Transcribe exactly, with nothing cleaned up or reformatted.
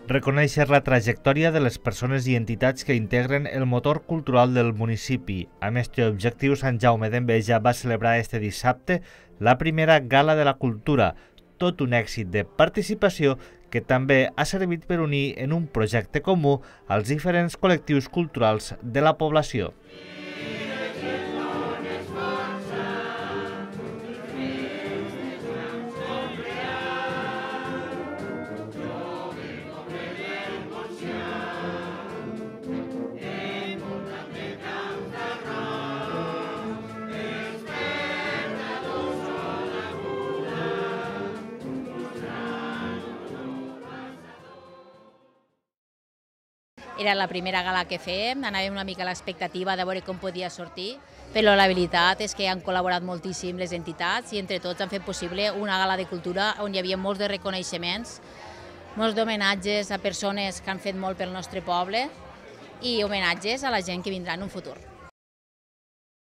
reconèixer la trajectòria de les persones i entitats que integren el motor cultural del municipi. Amb aquest objectiu, Sant Jaume d'Enveja va celebrar este dissabte la primera Gala de la Cultura, tot un èxit de participació que també ha servit per unir en un projecte comú als diferents col·lectius culturals de la població. Era la primera gala que fèiem, anàvem una mica a l'expectativa de veure com podia sortir, però la veritat és que han col·laborat moltíssim les entitats i entre tots han fet possible una gala de cultura on hi havia molts de reconeixements, molts d'homenatges a persones que han fet molt pel nostre poble i homenatges a la gent que vindrà en un futur.